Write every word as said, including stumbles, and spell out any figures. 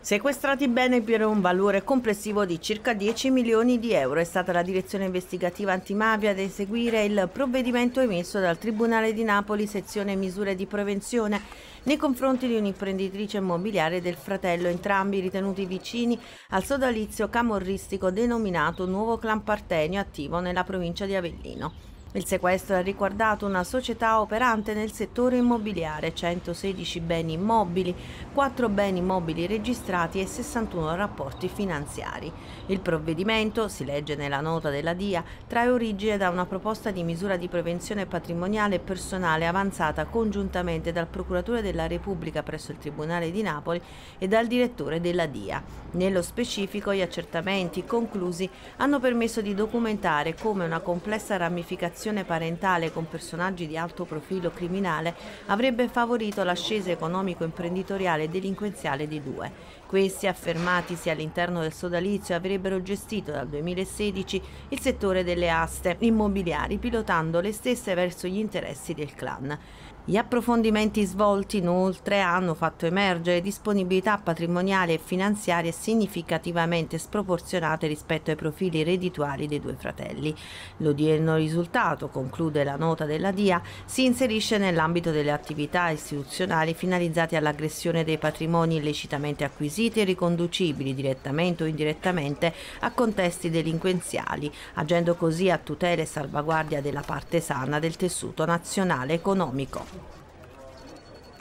Sequestrati beni per un valore complessivo di circa dieci milioni di euro. È stata la direzione investigativa antimafia ad eseguire il provvedimento emesso dal Tribunale di Napoli, sezione misure di prevenzione, nei confronti di un'imprenditrice immobiliare e del fratello, entrambi ritenuti vicini al sodalizio camorristico denominato Nuovo Clan Partenio, attivo nella provincia di Avellino. Il sequestro ha riguardato una società operante nel settore immobiliare, centosedici beni immobili, quattro beni immobili registrati e sessantuno rapporti finanziari. Il provvedimento, si legge nella nota della D I A, trae origine da una proposta di misura di prevenzione patrimoniale e personale avanzata congiuntamente dal Procuratore della Repubblica presso il Tribunale di Napoli e dal direttore della D I A. Nello specifico, gli accertamenti conclusi hanno permesso di documentare come una complessa ramificazione parentale con personaggi di alto profilo criminale avrebbe favorito l'ascesa economico-imprenditoriale e delinquenziale di due. Questi, affermatisi all'interno del sodalizio, avrebbero gestito dal duemilasedici il settore delle aste immobiliari, pilotando le stesse verso gli interessi del clan. Gli approfondimenti svolti inoltre hanno fatto emergere disponibilità patrimoniali e finanziarie significativamente sproporzionate rispetto ai profili reddituali dei due fratelli. L'odierno risultato, conclude la nota della D I A, si inserisce nell'ambito delle attività istituzionali finalizzate all'aggressione dei patrimoni illecitamente acquisiti e riconducibili direttamente o indirettamente a contesti delinquenziali, agendo così a tutela e salvaguardia della parte sana del tessuto nazionale economico.